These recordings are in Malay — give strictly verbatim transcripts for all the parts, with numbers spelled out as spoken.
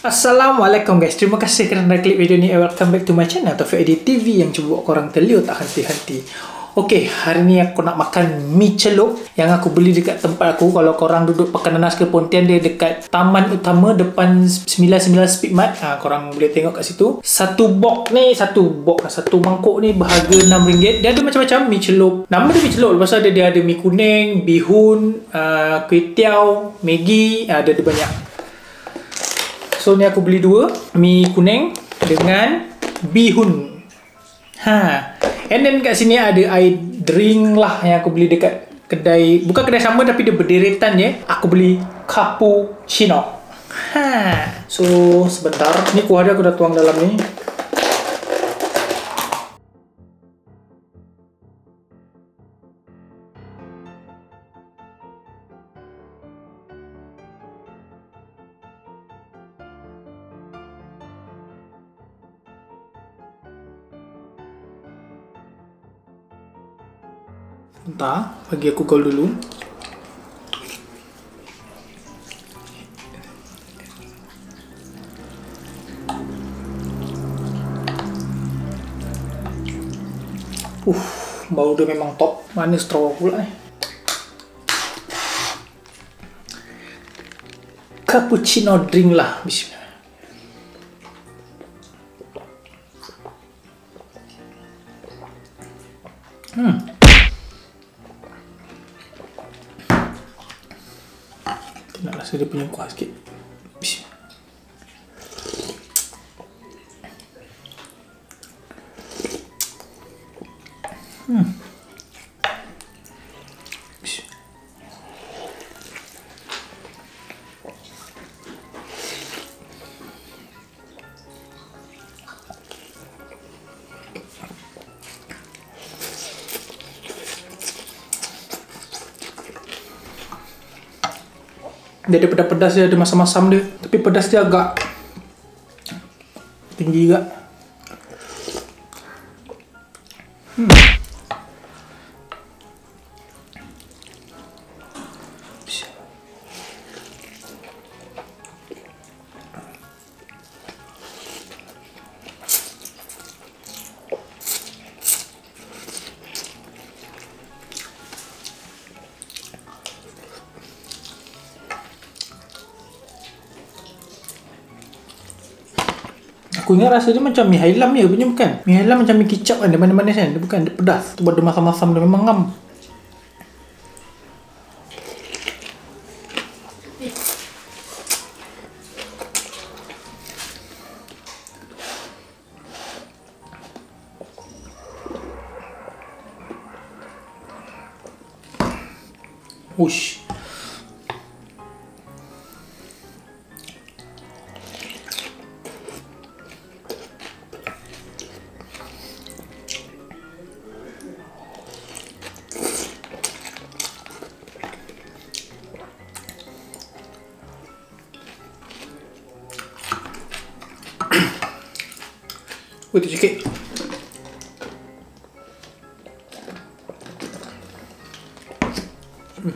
Assalamualaikum guys, terima kasih kerana klik video ni. Welcome back to my channel Taufik Edit T V yang cuba buat korang terliur tak henti-henti. Ok, hari ni aku nak makan mi celup yang aku beli dekat tempat aku. Kalau korang duduk Pekan Nanas ke Pontian, dia dekat Taman Utama depan sembilan sembilan Speedmart. Ha, korang boleh tengok kat situ. Satu box ni, satu box, satu mangkuk ni berharga enam ringgit. Dia ada macam-macam mi celup. Nama dia mi celup pasal dia, dia ada mi kuning, bihun, uh, kuih tiaw, Maggi, uh, dia ada banyak. So ni aku beli dua, mi kuning dengan bihun. Ha. And then kat sini ada air drink lah yang aku beli dekat kedai, bukan kedai sama tapi dia berderetan je. Aku beli cappuccino. Ha. So sebentar, ni kuah dia aku dah tuang dalam ni. Entah, bagi aku gol dulu. Uh, bau dia memang top. Mana straw pula ni? Cappuccino drink lah. Bismillah. Hmm. Nak rasa dia punya kuah sikit. Bismillah. Hmm. Bismillah. Dia ada pedas-pedas dia, ada masam-masam dia. Tapi pedas dia agak tinggi juga. Hmm. Aku ingat rasa dia macam mi hailam ya, punya bukan? Mi hailam macam mi kicap kan, dia manis-manis kan? Dia bukan, dia pedas. Tu buat dia masam-masam, dia memang ngam. Ush. Putih sikit. Hmm.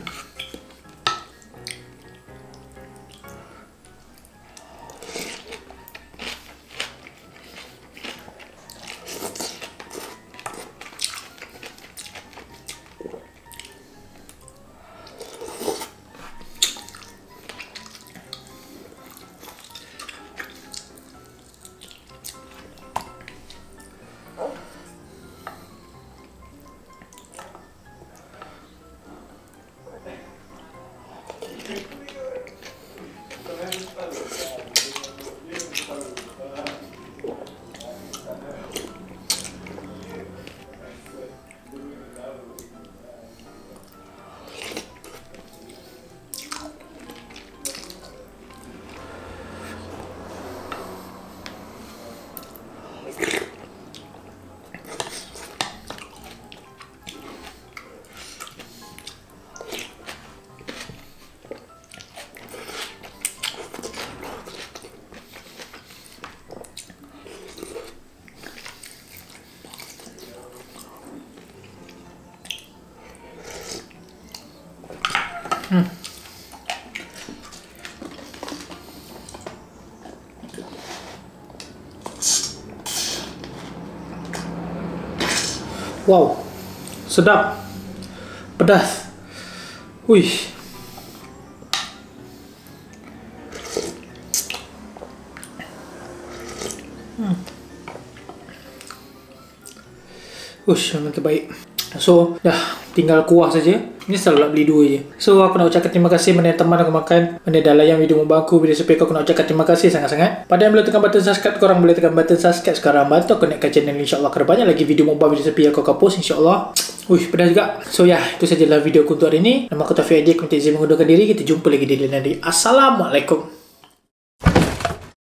Wow, sedap, pedas. Wih. Hmm. Ush, memang terbaik. So, dah tinggal kuah saja. Ini selalu nak beli dua je. So, aku nak ucapkan terima kasih mana teman aku makan. Mana dah layan video mukbang aku, video sepek aku nak ucapkan terima kasih sangat-sangat. Pada yang belum tekan button subscribe, korang boleh tekan button subscribe sekarang. Bantu aku naikkan channel insya-Allah. Kerana banyak lagi video mukbang, video sepek aku akan post insya-Allah. Wih, pedas juga. So, ya, itu sajalah video aku untuk hari ini. Nama aku Taufik Adik. Aku minta izin mengundurkan diri. Kita jumpa lagi di lain hari. Assalamualaikum.